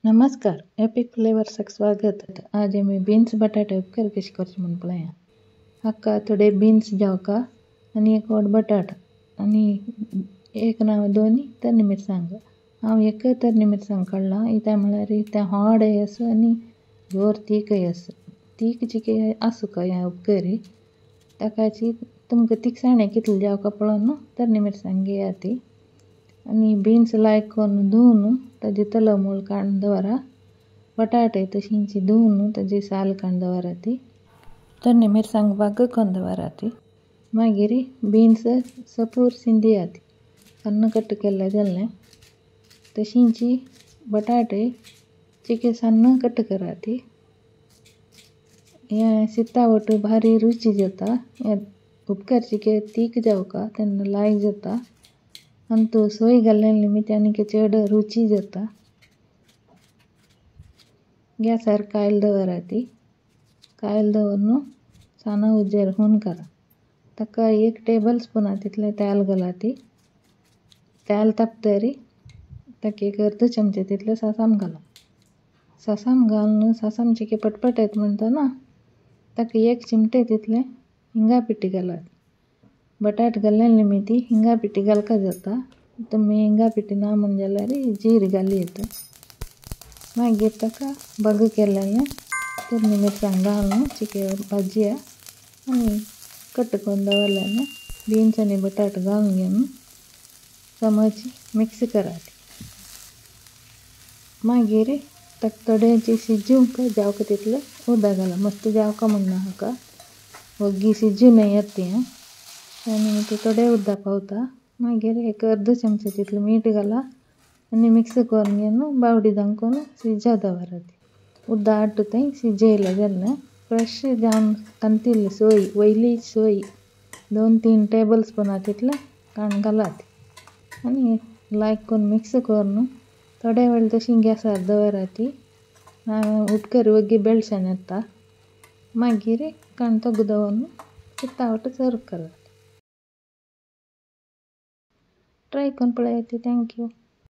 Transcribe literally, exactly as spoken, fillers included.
नमस्कार, एपिक फ्लेवर्साक स्वागत. आज आमी बीन्स बटाटे उपकार कशे करचे म्हूण पळया. हाका थोडे बीन्स जावका आनी एक व्हड बटाट आनी एक ना दोनी तरणी मिरसांग. हांव एक तरणी मिरसांग काडला. इता म्हळ्यार तें व्हडय आसूं आनी जोर तीखय आसूं. तीख जिके आसूं काय उपकारी. ताकाची तुमकां तिखसाणें कितली जावका पळोवन तरणी मिरसांग घेया ती. आनी बीन्स लायक करून धुवन ताजे तलो मूळ काडून दवरा. बटाटे तशींच धुवन ताजी साल काडून दवरा ती. तरणी मिरसांग बाग करून दवरा ती. मागीर बीन्स सपूरशीं दिया ती. सन्न कट केल्लें जाल्लें. तशींच बटाटे चिके सन्न कट करा ती. हें सितावट भारी रुची जाता. हें उपकार चिके तीख जावका तेन्ना लायक जाता. आनी तो सोय घाल्ले निमित्त आनीक चड रुची जाता. गॅसार कायल दवरा ती. कायल दवरून साना उजेर हून करा. ताका एक टेबल स्पूना तितलें तेल घाला ती. तेल तापतरी ताका एक अर्द चमचे तितलें सासाम घाला. सासाम घालून सासाम चिके पटपट येता म्हणटना ताका एक चिमटे तितलें हिंगा पिठी घाला. बटाट घाल्ले निमित्त हिंगा पिठी घालका जाता. तुमी हिंगा पिठी ना म्हण जाल्यार जीर घाली येता. मागीर ताका बाग केल्लें तरणी मिरसांग घालून चिके भाजया आनी कट करून दवरलें बीन्स आनी बटाट घालून घेवन चमच मिक्स करा. मागीर ताका थोडेंशें शिजूंक जावका तितलें उदक घाला. मस्त जावका म्हणना हाका. ओग्गी शिजून येता ती आनी ते थोडें उदक पावता. मागीर एक अर्द चमचे तितलें मीठ घाला आनी मिक्स करून घेवन बावडी दांकून शिजोवं दवरा ती. उदक आट्टा थंय शिजयलें जाल्लें. फ्रेश जावन कांतिल्ली सोय वयली सोय दोन तीन टेबल स्पूना तितलें काडून घाला ती. आनी लायक करून मिक्स करून थोडे वेळ तशी गॅसार दवरा ती. उपकार ओग्गी बेळशेन येता. मागीर काडून तोग्ग दवरून सितावट सर्व करा. ट्राय करून पळयात. थँक्यू.